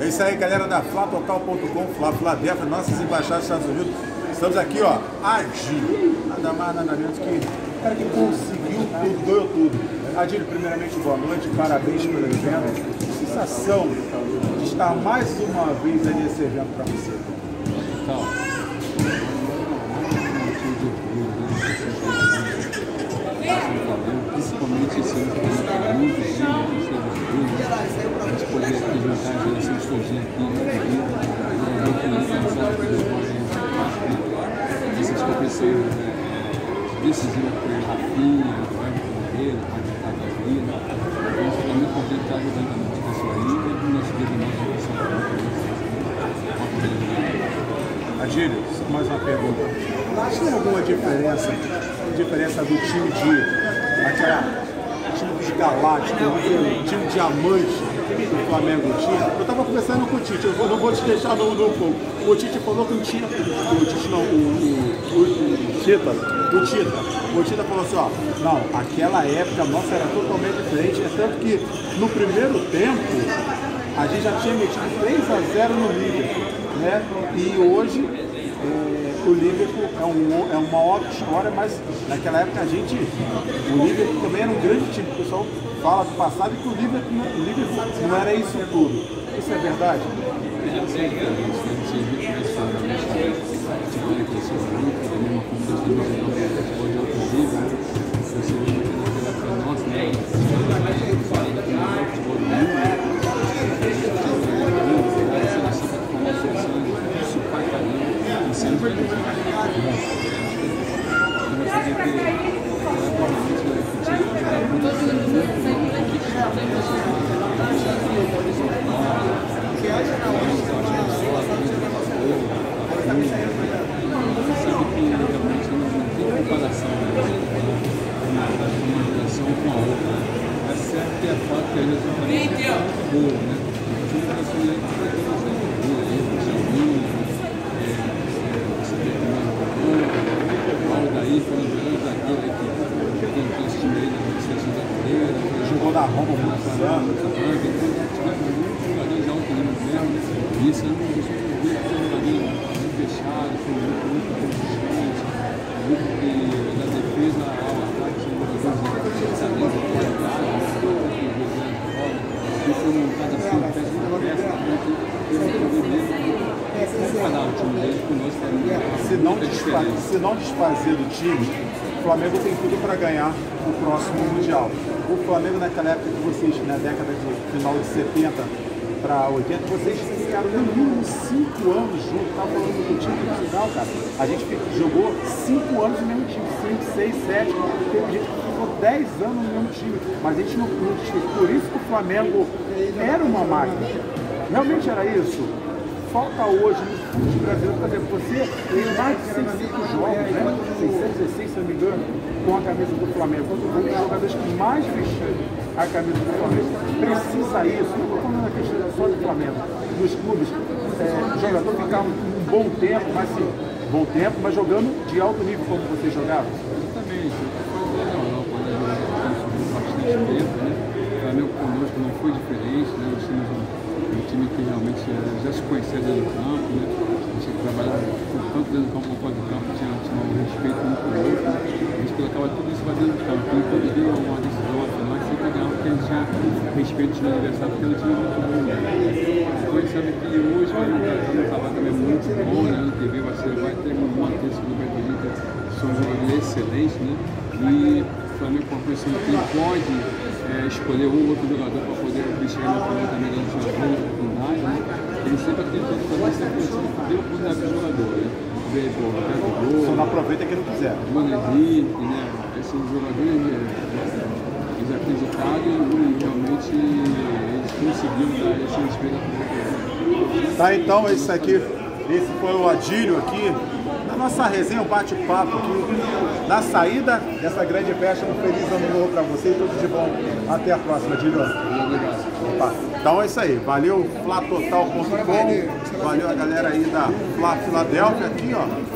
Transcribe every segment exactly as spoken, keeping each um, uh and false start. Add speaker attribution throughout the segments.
Speaker 1: É isso aí, galera da Fla Total ponto com, Fla Filadélfia, nossas embaixadas dos Estados Unidos. Estamos aqui, ó, Adílio, nada mais, nada menos que o cara que conseguiu tudo, ganhou tudo. Adílio, primeiramente, boa noite, parabéns pelo evento. Sensação de estar mais uma vez aí nesse evento para você.
Speaker 2: Então, principalmente esse ano, que é muito lindo, a gente poder aqui juntar a geração todinha aqui, muito essas competições decisivas por Rafinha, Everton Correia, a Gabriela, a gente está muito contente de estar ajudando a nossa pessoa aí, e o nosso vídeo nosso
Speaker 1: Adílio, só mais uma pergunta. Tem alguma diferença, diferença do time de aquela time dos Galácticos, o time diamante que o Flamengo tinha? Eu estava conversando com o Tite, eu não vou te deixar no fogo. O Tite falou que não tinha. O Tite não, o, o, o, o Tita. O Tita. O Tita falou assim, ó, não, aquela época nossa era totalmente diferente, é tanto que no primeiro tempo a gente já tinha metido três a zero no Liverpool, né? E hoje é, o Liverpool é, um, é uma ótima história, mas naquela época a gente, o Liverpool também era um grande time. O pessoal fala do passado que o Liverpool, o Liverpool não era isso tudo. Isso é verdade? Jogou na Roma muitos anos.
Speaker 2: Isso é um jogador fechado, muito, muito consistente, muito que na defesa ao ataque são jogadores excelentes, e foi montado assim, peça por peça, o time dele conosco.
Speaker 1: Se não, desfazer, se não desfazer do time, o Flamengo tem tudo para ganhar o próximo Mundial. O Flamengo naquela época que vocês, na década de final de setenta para oitenta, vocês ficaram no mínimo cinco anos juntos. Estava falando do time final, cara. A gente jogou cinco anos no mesmo time, cinco, seis, sete. A gente ficou dez anos no mesmo time. Mas a gente não tinha. Por isso que o Flamengo era uma máquina. Realmente era isso. Falta hoje no futebol brasileiro, por exemplo, você tem mais de seiscentos jogos, né? seiscentos e dezesseis, se não me engano, com a camisa do Flamengo. Um dos jogadores que mais vestiram a camisa do Flamengo. Precisa isso, não estou falando a questão só do Flamengo, dos clubes, é, o jogador ficar um, um bom tempo, mas sim, bom tempo, mas jogando de alto nível como você jogava.
Speaker 2: Exatamente, foi na Europa, né? Bastante tempo, né? O Flamengo conosco não foi diferente, né? Nós tínhamos um, um time que realmente já se conhecia dentro do campo, né? A gente trabalhava tanto dentro do campo como fora do campo, tinha, tinha um respeito muito por outro, né? A gente colocava tudo isso para dentro do campo, e quando deu uma decisão afinal, a gente sempre ganhava porque a gente tinha respeito do adversário, porque ele tinha muito bom, né? Então a gente sabe que hoje vai um trabalho também muito bom, né? No T V vai, ser, vai ter um manter esse grupo de que são jogadores excelentes, né? E o Flamengo com a posição que ele pode é, escolher um ou outro jogador para poder vestir na frente também da sua oportunidade, né? Ele sempre acreditou que também sempre conseguiu poder oportunidade do jogador, né? Ver, pô, Gol,
Speaker 1: só não aproveita quem não quiser.
Speaker 2: Bruno Henrique, né? Esses jogadores, eles acreditaram e realmente eles conseguiram dar esse respeito à.
Speaker 1: Tá, então, esse aqui, esse foi o Adílio aqui, na nossa resenha, um bate-papo aqui, na saída dessa grande festa. Um feliz ano novo pra você e tudo de bom. Até a próxima, Adílio. Opa. Então é isso aí, valeu Fla Total ponto com, valeu a galera aí da Fla Filadélfia aqui,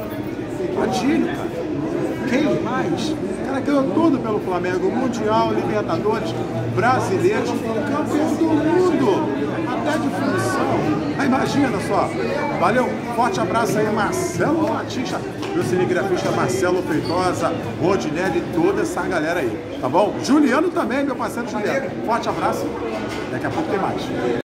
Speaker 1: ó. Adílio, cara, quem mais? O cara ganhou tudo pelo Flamengo, Mundial, Libertadores, Brasileiros, campeão do mundo, até de função. Imagina só. Valeu, forte abraço aí, Marcelo Batista, meu cinegrafista Marcelo Feitosa, Rodinelli e toda essa galera aí, tá bom? Juliano também, meu parceiro Juliano. Forte abraço, daqui a pouco tem mais.